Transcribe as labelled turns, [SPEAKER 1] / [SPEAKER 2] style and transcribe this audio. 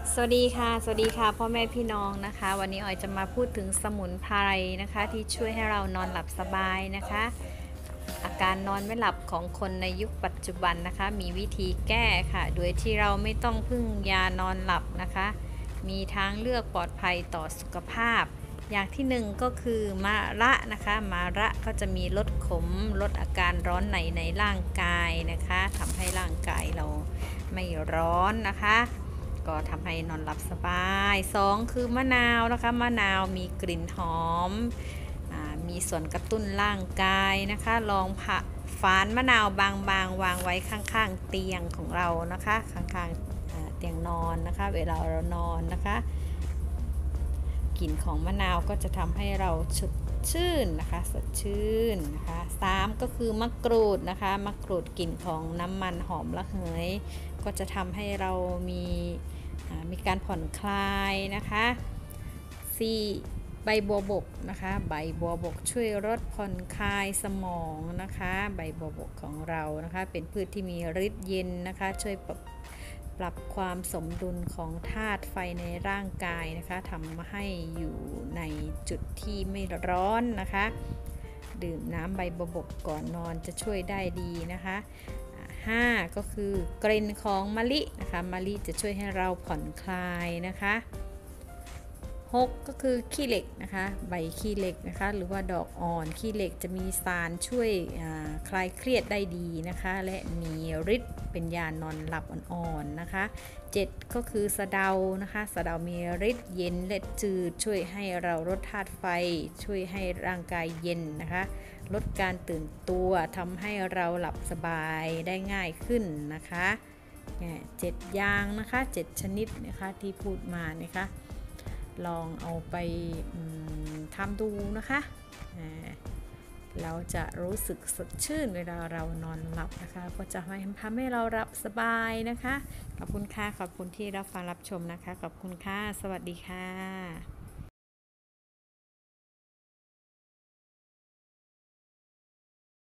[SPEAKER 1] สวัสดีค่ะสวัสดีค่ะพ่อแม่พี่น้องนะคะวันนี้ออยจะมาพูดถึงสมุนไพรนะคะที่ช่วยให้เรานอนหลับสบายนะคะอาการนอนไม่หลับของคนในยุคปัจจุบันนะคะมีวิธีแก้ค่ะโดยที่เราไม่ต้องพึ่งยานอนหลับนะคะมีทางเลือกปลอดภัยต่อสุขภาพอย่างที่หนึ่งก็คือมะระนะคะมะระก็จะมีลดขมลดอาการร้อนในร่างกายนะคะทำให้ร่างกายเราไม่ร้อนนะคะก็ทำให้นอนหลับสบาย2คือมะนาวนะคะมะนาวมีกลิ่นหอมมีส่วนกระตุ้นร่างกายนะคะลองฝานมะนาวบางๆวางไว้ข้างๆเตียงของเรานะคะข้างๆเตียงนอนนะคะเวลาเรานอนนะคะกลิ่นของมะนาวก็จะทำให้เราสดชื่นนะคะสดชื่นนะคะ3ก็คือมะกรูดนะคะมะกรูดกลิ่นของน้ำมันหอมระเหยก็จะทำให้เรามีการผ่อนคลายนะคะ4ใบบัวบกนะคะใบบัวบกช่วยลดผ่อนคลายสมองนะคะใบบัวบกของเรานะคะเป็นพืชที่มีฤทธิ์เย็นนะคะช่วยปรับความสมดุลของธาตุไฟในร่างกายนะคะทำให้อยู่ในจุดที่ไม่ร้อนนะคะดื่มน้ำใบบัวบกก่อนนอนจะช่วยได้ดีนะคะ5ก็คือกลิ่นของมะลินะคะมะลิจะช่วยให้เราผ่อนคลายนะคะ6ก็คือขี้เหล็กนะคะใบขี้เหล็กนะคะหรือว่าดอกอ่อนขี้เหล็กจะมีสารช่วยคลายเครียดได้ดีนะคะและมีฤทธิ์เป็นยานอนหลับอ่อนๆนะคะ7ก็คือสะเดานะคะสะเดามีฤทธิ์เย็นและจืดช่วยให้เราลดธาตุไฟช่วยให้ร่างกายเย็นนะคะลดการตื่นตัวทำให้เราหลับสบายได้ง่ายขึ้นนะคะ7อย่างนะคะ7ชนิดนะคะที่พูดมานะคะลองเอาไปทำดูนะคะเราจะรู้สึกสดชื่นเวลาเรานอนหลับนะคะก็จะทำให้เราหลับสบายนะคะขอบคุณค่ะขอบคุณที่รับฟังรับชมนะคะขอบคุณค่ะสวัสดีค่ะ